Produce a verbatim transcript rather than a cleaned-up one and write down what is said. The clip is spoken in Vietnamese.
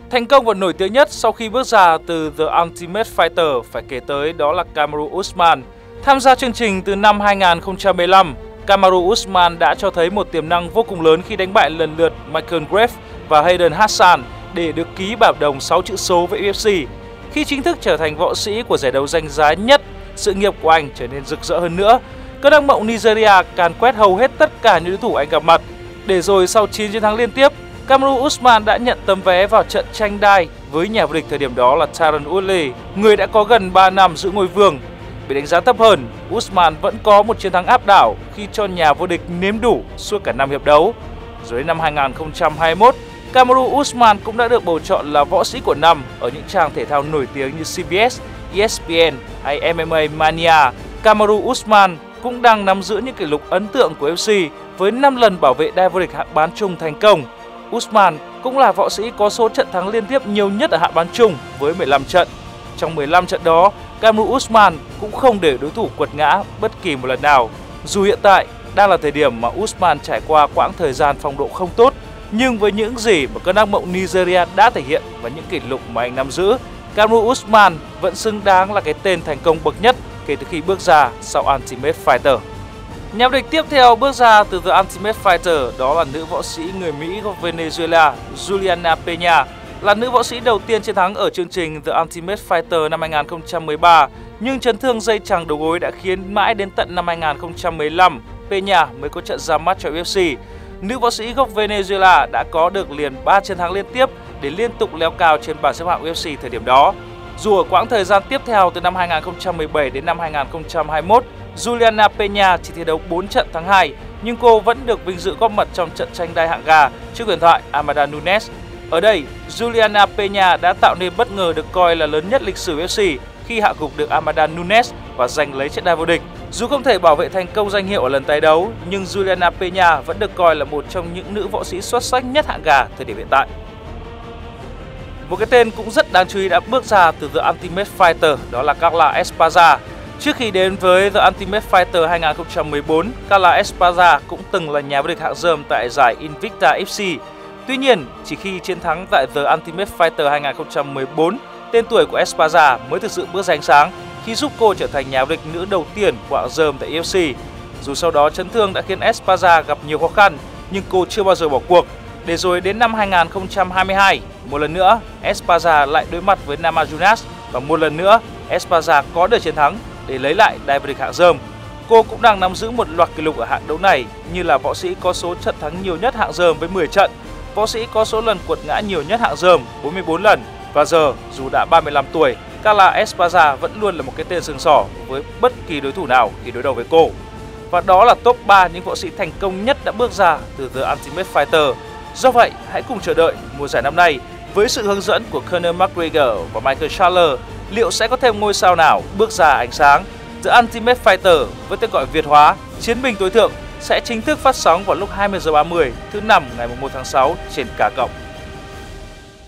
Thành công và nổi tiếng nhất sau khi bước ra từ The Ultimate Fighter phải kể tới đó là Kamaru Usman. Tham gia chương trình từ năm hai nghìn không trăm mười lăm, Kamaru Usman đã cho thấy một tiềm năng vô cùng lớn khi đánh bại lần lượt Michael Graves và Hayden Hassan để được ký hợp đồng sáu chữ số với u ép xê. Khi chính thức trở thành võ sĩ của giải đấu danh giá nhất, sự nghiệp của anh trở nên rực rỡ hơn nữa. Cơn ác mộng Nigeria càn quét hầu hết tất cả những đối thủ anh gặp mặt. Để rồi sau chín chiến thắng liên tiếp, Kamaru Usman đã nhận tấm vé vào trận tranh đai với nhà vô địch thời điểm đó là Tyron Woodley, người đã có gần ba năm giữ ngôi vương. Bị đánh giá thấp hơn, Usman vẫn có một chiến thắng áp đảo khi cho nhà vô địch nếm đủ suốt cả năm hiệp đấu. Rồi đến năm hai nghìn không trăm hai mươi mốt, Kamaru Usman cũng đã được bầu chọn là võ sĩ của năm ở những trang thể thao nổi tiếng như xê bê ét, e ét pê en hay em em a Mania. Kamaru Usman cũng đang nắm giữ những kỷ lục ấn tượng của u ép xê với năm lần bảo vệ đai vô địch hạng bán chung thành công. Usman cũng là võ sĩ có số trận thắng liên tiếp nhiều nhất ở hạng bán chung với mười lăm trận. Trong mười lăm trận đó, Kamaru Usman cũng không để đối thủ quật ngã bất kỳ một lần nào. Dù hiện tại đang là thời điểm mà Usman trải qua quãng thời gian phong độ không tốt, nhưng với những gì mà cơn ác mộng Nigeria đã thể hiện và những kỷ lục mà anh nắm giữ, Kamaru Usman vẫn xứng đáng là cái tên thành công bậc nhất kể từ khi bước ra sau Ultimate Fighter. Nhà vô địch tiếp theo bước ra từ The Ultimate Fighter đó là nữ võ sĩ người Mỹ gốc Venezuela Juliana Peña, là nữ võ sĩ đầu tiên chiến thắng ở chương trình The Ultimate Fighter năm hai nghìn không trăm mười ba, nhưng chấn thương dây chằng đầu gối đã khiến mãi đến tận năm hai nghìn không trăm mười lăm Peña mới có trận ra mắt cho u ép xê. Nữ võ sĩ gốc Venezuela đã có được liền ba chiến thắng liên tiếp để liên tục leo cao trên bảng xếp hạng u ép xê thời điểm đó. Dù ở quãng thời gian tiếp theo từ năm hai nghìn không trăm mười bảy đến năm hai nghìn không trăm hai mươi mốt, Juliana Peña chỉ thi đấu bốn trận thắng hai, nhưng cô vẫn được vinh dự góp mặt trong trận tranh đai hạng gà trước huyền thoại Amanda Nunes. Ở đây, Juliana Peña đã tạo nên bất ngờ được coi là lớn nhất lịch sử u ép xê khi hạ gục được Amanda Nunes và giành lấy chiếc đai vô địch. Dù không thể bảo vệ thành công danh hiệu ở lần tái đấu, nhưng Juliana Peña vẫn được coi là một trong những nữ võ sĩ xuất sắc nhất hạng gà thời điểm hiện tại. Một cái tên cũng rất đáng chú ý đã bước ra từ The Ultimate Fighter đó là Carla Esparza. Trước khi đến với The Ultimate Fighter hai nghìn không trăm mười bốn, Carla Esparza cũng từng là nhà vô địch hạng rơm tại giải Invicta ép xê. Tuy nhiên, chỉ khi chiến thắng tại The Ultimate Fighter hai nghìn không trăm mười bốn, tên tuổi của Esparza mới thực sự bước ra ánh sáng khi giúp cô trở thành nhà vô địch nữ đầu tiên của hạng rơm tại u ép xê. Dù sau đó chấn thương đã khiến Esparza gặp nhiều khó khăn, nhưng cô chưa bao giờ bỏ cuộc. Để rồi đến năm hai nghìn không trăm hai mươi hai, một lần nữa Esparza lại đối mặt với Namajunas và một lần nữa Esparza có được chiến thắng để lấy lại đai vô địch hạng rơm. Cô cũng đang nắm giữ một loạt kỷ lục ở hạng đấu này như là võ sĩ có số trận thắng nhiều nhất hạng rơm với mười trận, võ sĩ có số lần quật ngã nhiều nhất hạng rơm bốn mươi bốn lần. Và giờ, dù đã ba mươi lăm tuổi, Carla Esparza vẫn luôn là một cái tên sừng sỏ với bất kỳ đối thủ nào khi đối đầu với cô. Và đó là top ba những võ sĩ thành công nhất đã bước ra từ The Ultimate Fighter. Do vậy, hãy cùng chờ đợi mùa giải năm nay với sự hướng dẫn của Conor McGregor và Michael Chandler, liệu sẽ có thêm ngôi sao nào bước ra ánh sáng. The Ultimate Fighter với tên gọi Việt hóa Chiến binh tối thượng sẽ chính thức phát sóng vào lúc hai mươi giờ ba mươi thứ năm ngày mùng một tháng sáu trên K cộng.